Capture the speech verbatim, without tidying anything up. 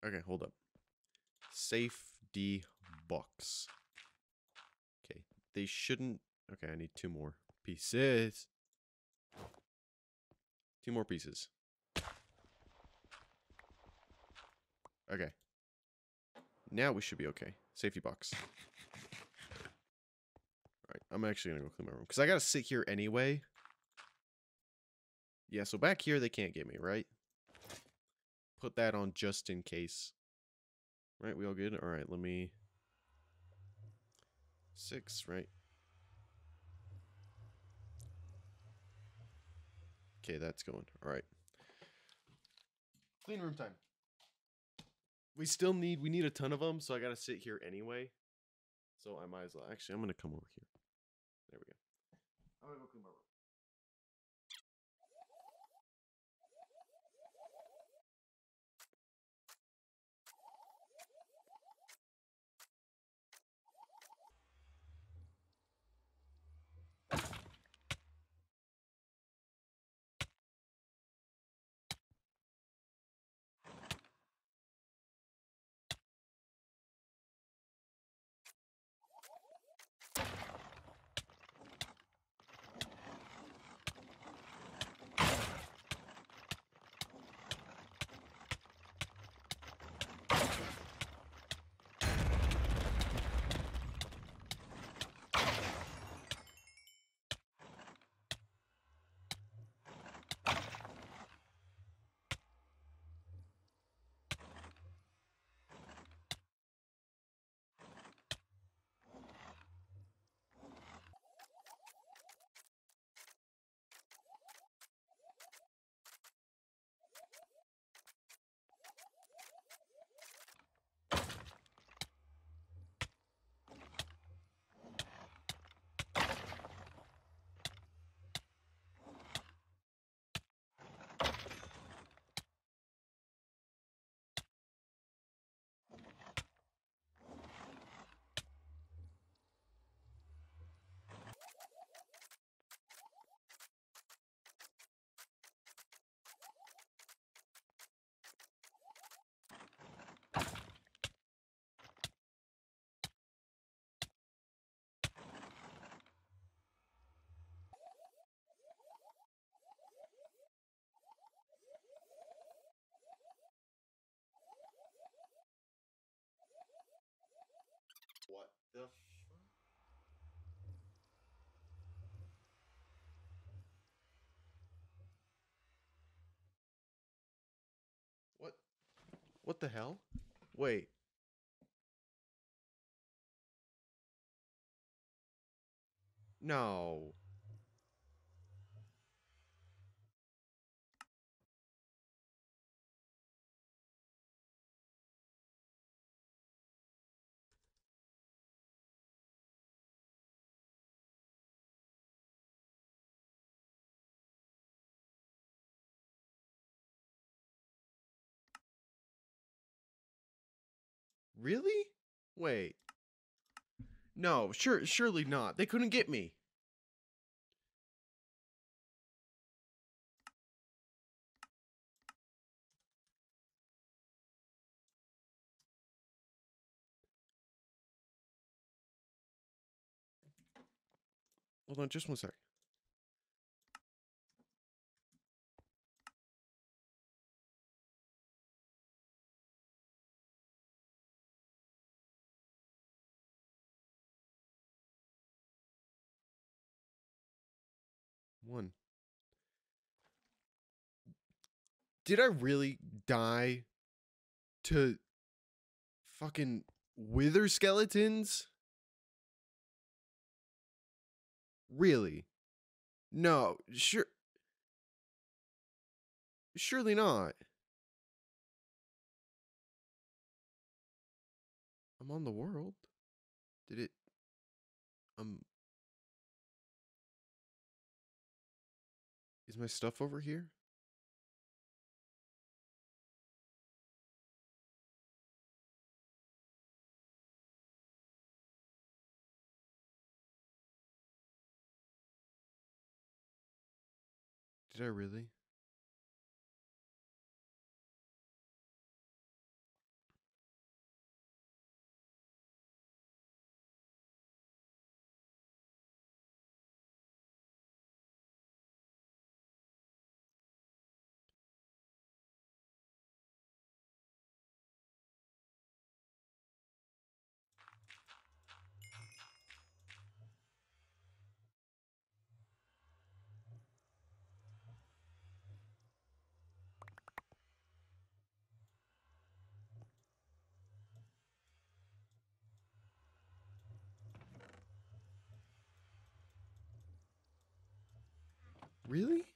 Okay, hold up. Safety box. Okay, they shouldn't... Okay, I need two more pieces. Two more pieces. Okay. Now we should be okay. Safety box. Alright, I'm actually gonna go clean my room. Because I gotta sit here anyway. Yeah, so back here they can't get me, right? Put that on just in case. Right, we all good? Alright, let me... Six, right? Okay, that's going. Alright. Clean room time. We still need... We need a ton of them, so I gotta sit here anyway. So I might as well... Actually, I'm gonna come over here. There we go. I'm gonna go clean my room. What the fuck? What? What the hell? Wait. No. Really? Wait. No, sure, surely not. They couldn't get me. Hold on, just one sec. One. Did I really die to fucking wither skeletons? Really? No, sure. Surely not. I'm on the world. Did it... Um... Is my stuff over here? Did I really? Really?